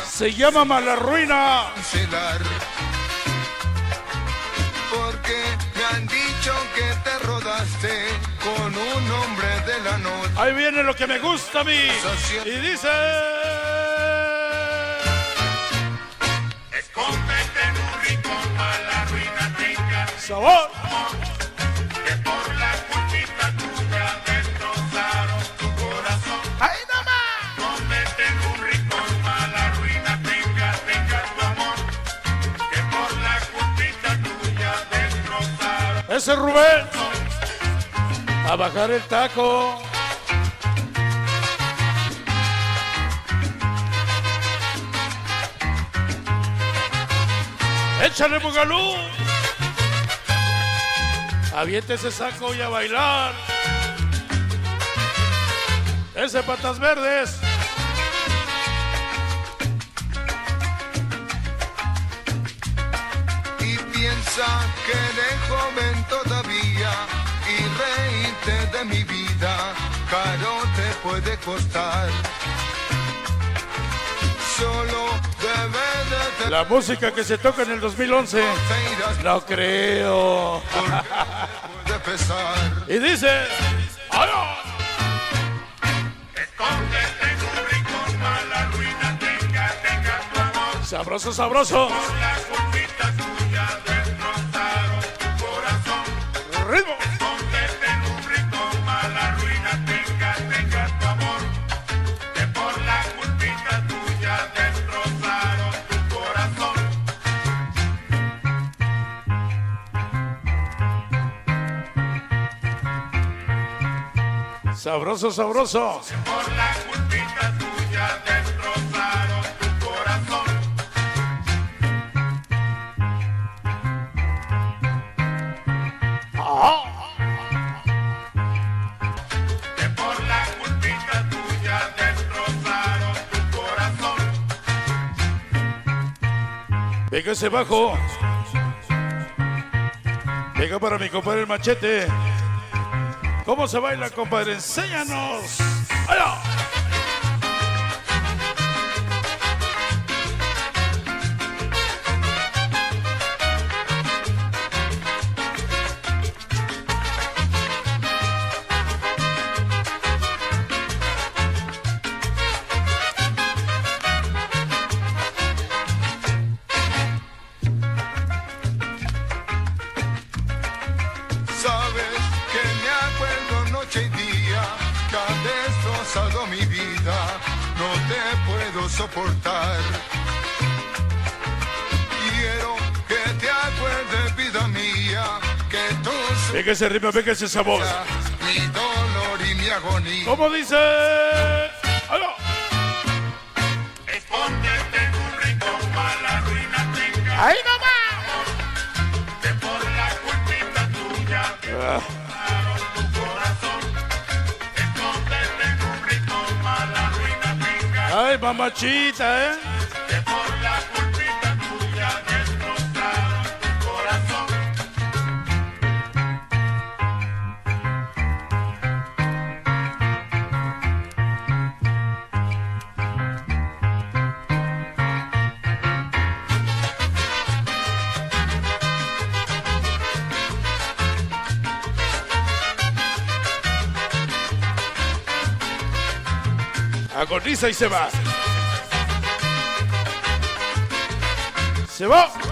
Se llama Malarruina. Porque me han dicho que te rodaste con un hombre de la noche. Ahí viene lo que me gusta a mí. Y dice... Escóndete en un rincón, Malarruina tenga sabor. que por la culpita tuya destrozaron tu corazón. ¡Ahí nomás! Escóndete en un rincón, Malarruina tenga tu amor, que por la culpita tuya destrozaron. Ese Rubén. A bajar el taco. Échale, Bugalú. Aviente ese saco y a bailar. Ese patas verdes. Y piensa que eres joven todavía y reírte de mi vida, caro te puede costar. Solo debe de La música que se toca en el 2011. No creo. puede pesar. Y dice... ¡Ay! Escóndete en un rincón, Malarruina tenga tu amor, Sabroso, sabroso. por la culpita tuya destrozaron tu corazón. Ritmo. Escóndete en un rincón, Malarruina tenga tu amor, que por la culpita tuya destrozaron tu corazón. Sabroso, sabroso. Por la culpita tuya destrozaron tu corazón. Que por la culpita tuya destrozaron tu corazón. Venga ese bajo. Venga para mi compadre el Machete. ¿Cómo se baila, compadre? Enséñanos. ¡Allá! Sabes que me acuerdo noche y día que has destrozado mi vida, no te puedo soportar. Quiero que te acuerdes, vida mía, que tú Venga ese ritmo, venga ese sabor. seas mi dolor y mi agonía. ¿Cómo dice? ¡Allá! Escóndete en un rincón, Malarruina tenga ¡Ahí nomás! que por la culpita tuya destrozaron tu corazón. Escóndete en un rincón, Malarruina tenga ¡Ay, mamachita, que por la culpita tuya destrozaron tu corazón. Agoniza y se va. Se va.